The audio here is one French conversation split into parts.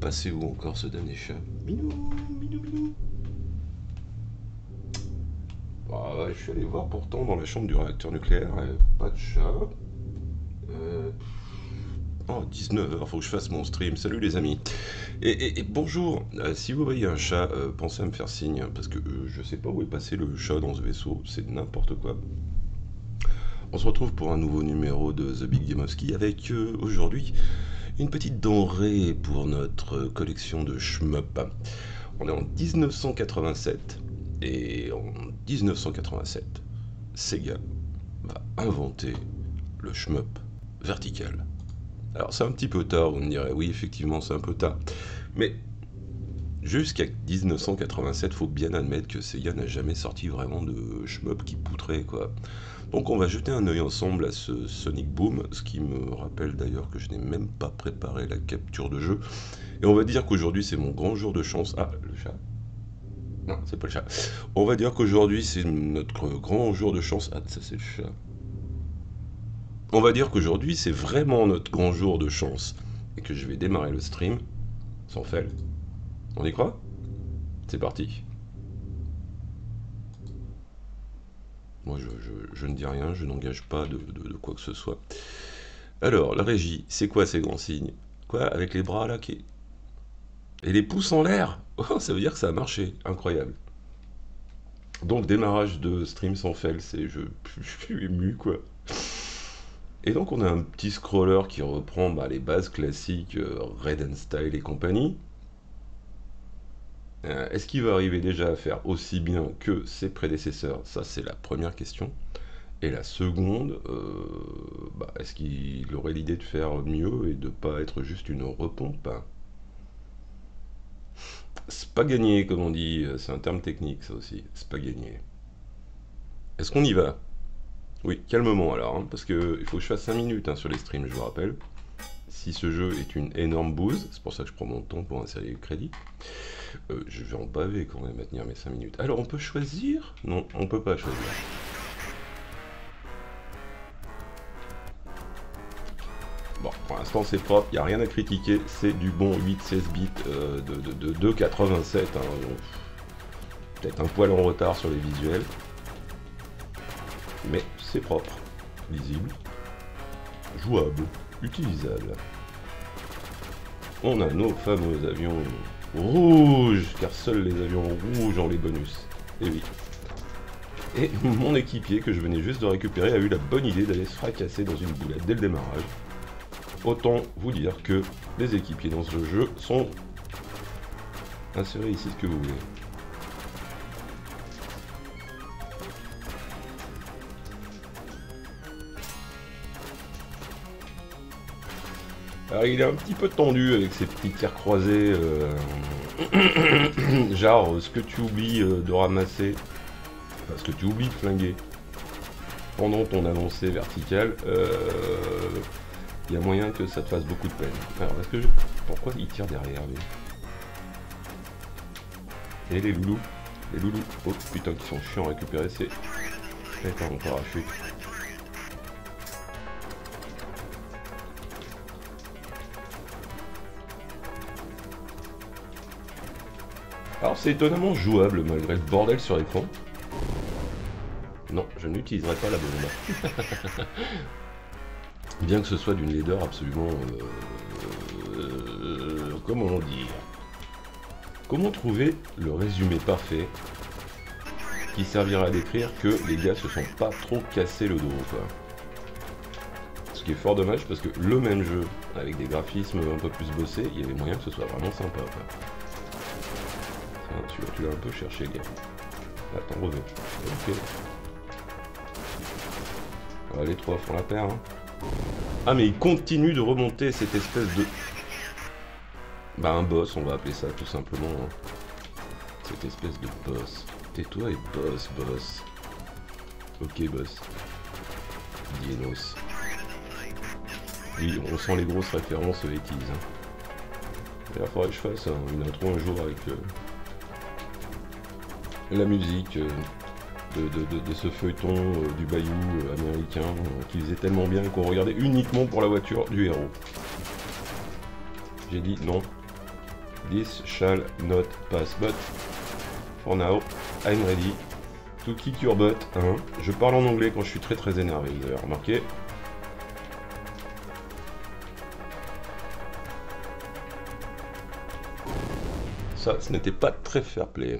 passé où encore ce damné chat? Minou, minou, minou. Ah ouais, je suis allé voir pourtant dans la chambre du réacteur nucléaire, pas de chat. Euh, Oh, 19h, faut que je fasse mon stream. Salut les amis. Et bonjour. Si vous voyez un chat, pensez à me faire signe, hein, parce que je sais pas où est passé le chat dans ce vaisseau. C'est n'importe quoi. On se retrouve pour un nouveau numéro de The Big Game of Ski avec aujourd'hui une petite denrée pour notre collection de shmup. On est en 1987 et en 1987, Sega va inventer le shmup vertical. Alors c'est un petit peu tard, on me dirait, oui effectivement c'est un peu tard, mais jusqu'à 1987, faut bien admettre que Sega n'a jamais sorti vraiment de shmup qui poutrait quoi. Donc on va jeter un œil ensemble à ce Sonic Boom, ce qui me rappelle d'ailleurs que je n'ai même pas préparé la capture de jeu. Et on va dire qu'aujourd'hui c'est mon grand jour de chance. Ah, le chat? Non, c'est pas le chat. On va dire qu'aujourd'hui c'est notre grand jour de chance. Ah, ça c'est le chat. On va dire qu'aujourd'hui c'est vraiment notre grand jour de chance. Et que je vais démarrer le stream sans fail. On y croit? C'est parti. Moi je ne dis rien, je n'engage pas de quoi que ce soit. Alors, la régie, c'est quoi ces grands signes? Quoi, avec les bras là qui... Et les pouces en l'air? Oh, ça veut dire que ça a marché, incroyable. Donc démarrage de stream sans fail, je suis ému quoi. Et donc on a un petit scroller qui reprend les bases classiques Red and Style et compagnie. Est-ce qu'il va arriver déjà à faire aussi bien que ses prédécesseurs? Ça c'est la première question. Et la seconde, est-ce qu'il aurait l'idée de faire mieux et de pas être juste une repompe? C'est pas gagné, comme on dit, c'est un terme technique ça aussi, c'est pas gagné. Est-ce qu'on y va? Oui, calmement alors, hein, parce que il faut que je fasse 5 minutes sur les streams, je vous rappelle. Si ce jeu est une énorme bouse, c'est pour ça que je prends mon temps pour insérer le crédit, je vais en baver quand même à tenir mes 5 minutes. Alors on peut choisir? Non, on peut pas choisir. Bon, pour l'instant c'est propre, il n'y a rien à critiquer, c'est du bon 8-16 bits de 2,87, hein, peut-être un poil en retard sur les visuels, mais c'est propre, lisible, jouable, utilisable. On a nos fameux avions rouges, car seuls les avions rouges ont les bonus, et oui. Et mon équipier que je venais juste de récupérer a eu la bonne idée d'aller se fracasser dans une boulette dès le démarrage. Autant vous dire que les équipiers dans ce jeu sont insérés ici ce que vous voulez. Alors il est un petit peu tendu avec ses petits tirs croisés, genre ce que tu oublies de ramasser, enfin, ce que tu oublies de flinguer pendant ton avancée verticale, il y a moyen que ça te fasse beaucoup de peine. Alors, est-ce que je... Pourquoi il tire derrière, lui? Et les loulous? Les loulous. Oh putain, qui sont chiants à récupérer, c'est... Putain, mon parachute. Alors, c'est étonnamment jouable malgré le bordel sur l'écran. Non, je n'utiliserai pas la bombe. Bien que ce soit d'une laideur absolument... comment dire? Comment trouver le résumé parfait qui servira à décrire que les gars se sont pas trop cassés le dos, quoi. Ce qui est fort dommage parce que le même jeu, avec des graphismes un peu plus bossés, il y avait moyen que ce soit vraiment sympa, quoi. Celui-là, tu l'as un peu cherché, gars. Attends, reviens. Ok. Ah, les trois font la paire, hein. Ah mais il continue de remonter cette espèce de... un boss, on va appeler ça tout simplement. Hein. Cette espèce de boss. Tais-toi et boss, boss. Ok, boss. Dienos. Oui, on sent les grosses références aux 80s. Hein. D'ailleurs, faudrait que je fasse une intro un jour avec la musique de ce feuilleton du bayou américain qui faisait tellement bien qu'on regardait uniquement pour la voiture du héros. J'ai dit non. This shall not pass, but for now, I'm ready to kick your butt. Hein. Je parle en anglais quand je suis très énervé, vous avez remarqué. Ça, ce n'était pas très fair play.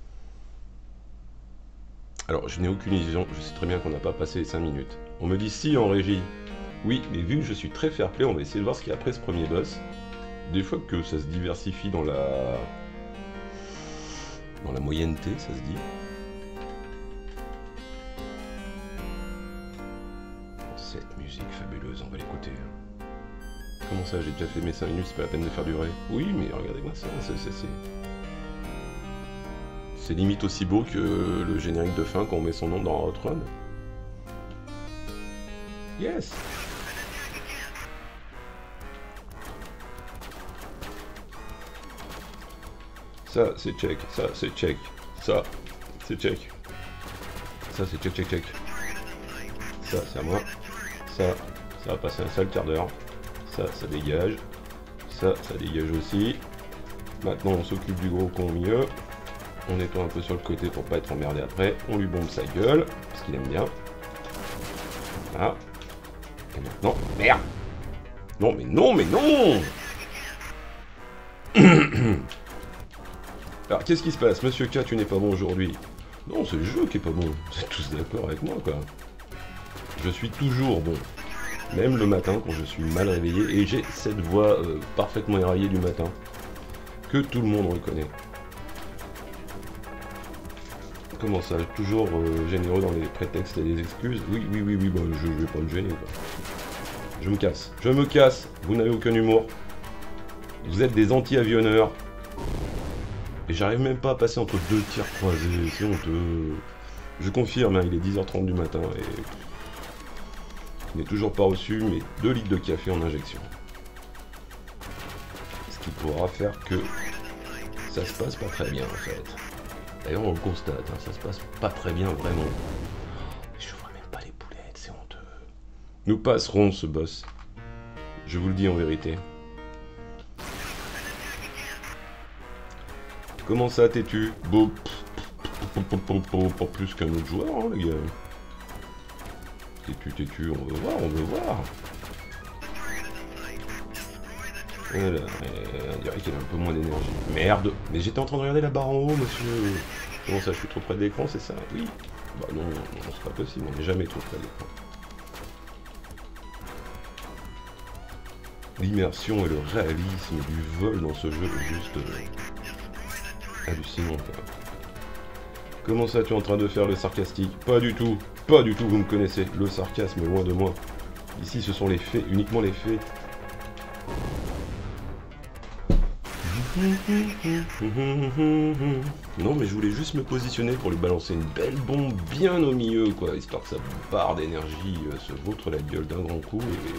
Alors, je n'ai aucune illusion, je sais très bien qu'on n'a pas passé les 5 minutes. On me dit si en régie. Oui, mais vu que je suis très fair play, on va essayer de voir ce qu'il y a après ce premier boss. Des fois que ça se diversifie dans la moyenneté, ça se dit. Cette musique fabuleuse, on va l'écouter. Comment ça, j'ai déjà fait mes 5 minutes, c'est pas la peine de faire durer. Oui, mais regardez-moi ça, c'est limite aussi beau que le générique de fin quand on met son nom dans Outrun. Yes! Ça, c'est check, ça, c'est check, ça, c'est check. Ça, c'est check, check, check. Ça, c'est à moi. Ça va passer un sale quart d'heure. Ça dégage. Ça dégage aussi. Maintenant, on s'occupe du gros con au milieu. On nettoie un peu sur le côté pour pas être emmerdé après. On lui bombe sa gueule, parce qu'il aime bien. Voilà. Et maintenant... Merde! Non, mais non, mais non! Alors, qu'est-ce qui se passe? Monsieur K, tu n'es pas bon aujourd'hui. Non, c'est le jeu qui est pas bon. Vous êtes tous d'accord avec moi, quoi. Je suis toujours bon. Même le matin, quand je suis mal réveillé. Et j'ai cette voix parfaitement éraillée du matin. Que tout le monde reconnaît. Comment ça? Toujours généreux dans les prétextes et les excuses? Oui, bah, je vais pas me gêner, quoi. Je me casse. Vous n'avez aucun humour. Vous êtes des anti-avionneurs. Et j'arrive même pas à passer entre deux tirs croisés, c'est honteux. Je confirme, hein, il est 10h30 du matin et je n'ai toujours pas reçu mes 2 litres de café en injection. Ce qui pourra faire que ça se passe pas très bien en fait. D'ailleurs on le constate, hein, ça se passe pas très bien vraiment. Je vois même pas les boulettes, c'est honteux. Nous passerons ce boss. Je vous le dis en vérité. Comment ça, t'es-tu? Bon, pas plus qu'un autre joueur, hein, les gars. T'es-tu, on veut voir. Voilà, on dirait qu'il a un peu moins d'énergie. Merde! Mais j'étais en train de regarder la barre en haut, monsieur. Comment ça, je suis trop près de l'écran, c'est ça? Oui. Bah non, c'est pas possible, on n'est jamais trop près de l'écran. L'immersion et le réalisme du vol dans ce jeu est juste... hallucinant, quoi. Comment ça, tu es en train de faire le sarcastique? Pas du tout, vous me connaissez. Le sarcasme est loin de moi. Ici, ce sont les faits, uniquement les faits. Non, mais je voulais juste me positionner pour lui balancer une belle bombe bien au milieu, quoi, histoire que sa barre d'énergie se vautre la gueule d'un grand coup et...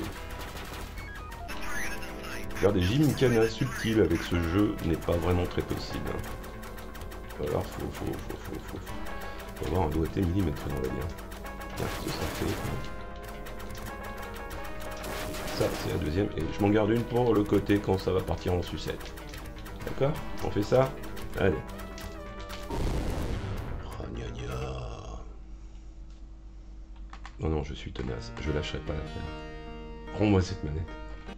Faire des gymkhana subtils avec ce jeu n'est pas vraiment très possible. Hein. Alors, faut avoir un doigté millimètre dans la bien. Là, ce sera fait. Ça, c'est la deuxième. Et je m'en garde une pour le côté quand ça va partir en sucette. D'accord? On fait ça? Allez. Oh, gna gna. Non, je suis tenace. Je lâcherai pas l'affaire. Rends-moi cette manette.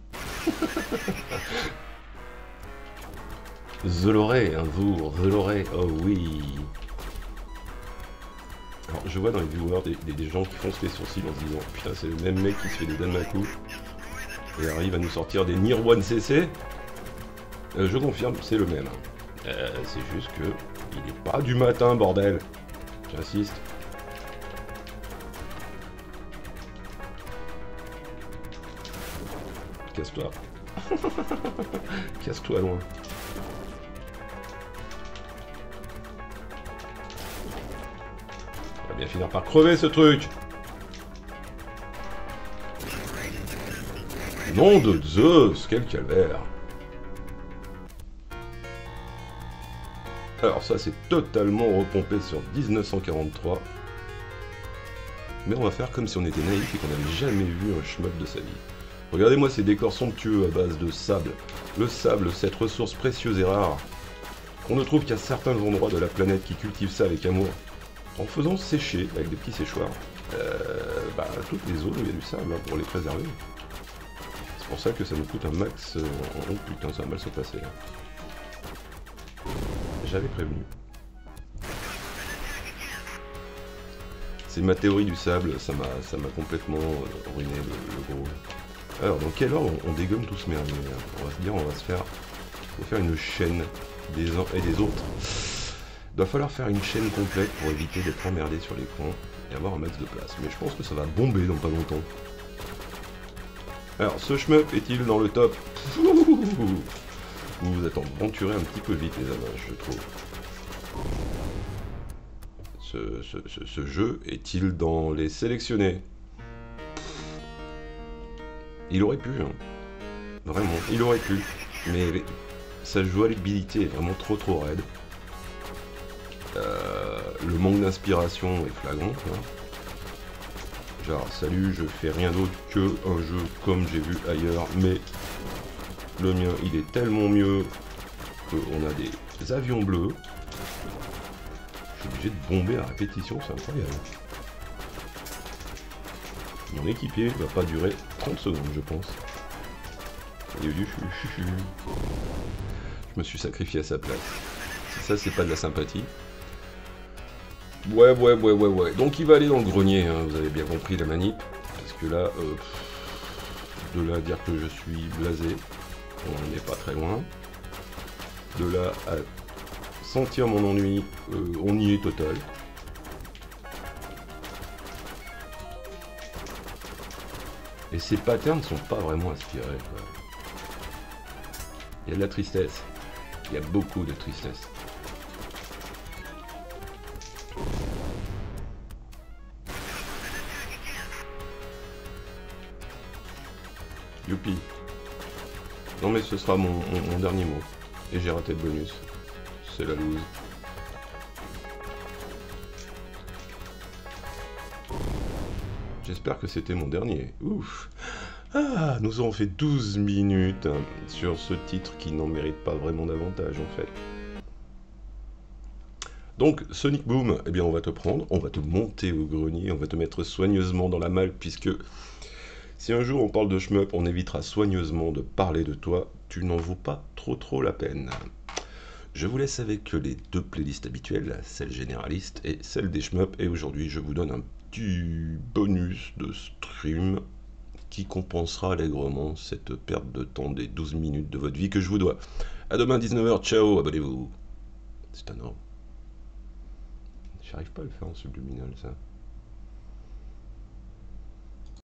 Je l'aurai un jour, je l'aurai, oh oui. Alors je vois dans les viewers des gens qui foncent les sourcils en se disant putain c'est le même mec qui se fait des Danmaku et arrive à nous sortir des Nier 1 CC. Je confirme, c'est le même. C'est juste que il n'est pas du matin, bordel. J'insiste. Casse-toi. Casse-toi loin. On va bien finir par crever ce truc. Nom de Zeus, quel calvaire. Alors ça c'est totalement repompé sur 1943. Mais on va faire comme si on était naïf et qu'on n'avait jamais vu un shmup de sa vie. Regardez-moi ces décors somptueux à base de sable. Le sable, cette ressource précieuse et rare, qu'on ne trouve qu'à certains endroits de la planète qui cultivent ça avec amour, en faisant sécher avec des petits séchoirs toutes les zones où il y a du sable hein, pour les préserver. C'est pour ça que ça nous coûte un max. Oh putain, ça va mal se passer là. J'avais prévenu. C'est ma théorie du sable, ça m'a complètement ruiné le gros. Alors, dans quel ordre on dégomme tout ce merdier là? On va se dire, faut faire une chaîne des uns et des autres. Il va falloir faire une chaîne complète pour éviter d'être emmerdé sur les coins et avoir un max de place. Mais je pense que ça va bomber dans pas longtemps. Alors, ce shmup est-il dans le top? Vous vous êtes aventuré un petit peu vite les amis, je trouve. Ce jeu est-il dans les sélectionnés? Il aurait pu, hein. Vraiment, il aurait pu. Mais sa jouabilité est vraiment trop raide. Le manque d'inspiration est flagrant. Hein. Genre, salut, je fais rien d'autre que un jeu comme j'ai vu ailleurs, mais le mien, il est tellement mieux qu'on a des avions bleus. Je suis obligé de bomber à répétition, c'est incroyable. Mon équipier va pas durer 30 secondes, je pense. Je me suis sacrifié à sa place. Ça, c'est pas de la sympathie. Ouais. Donc il va aller dans le grenier, hein, vous avez bien compris la manip. Parce que là, de là à dire que je suis blasé, on n'est pas très loin. De là à sentir mon ennui, on y est total. Et ces patterns ne sont pas vraiment inspirés, quoi. Il y a de la tristesse. Il y a beaucoup de tristesse. Youpi. Non mais ce sera mon dernier mot. Et j'ai raté le bonus. C'est la loose. J'espère que c'était mon dernier. Ouf. Ah, nous avons fait 12 minutes hein, sur ce titre qui n'en mérite pas vraiment davantage en fait. Donc Sonic Boom, eh bien on va te prendre, on va te monter au grenier, on va te mettre soigneusement dans la malle puisque si un jour on parle de shmup, on évitera soigneusement de parler de toi, tu n'en vaux pas trop la peine. Je vous laisse avec les deux playlists habituelles, celle généraliste et celle des shmup, et aujourd'hui je vous donne un petit bonus de stream qui compensera allègrement cette perte de temps des 12 minutes de votre vie que je vous dois. A demain 19h, ciao, abonnez-vous. C'est un ordre. J'arrive pas à le faire en subliminal ça.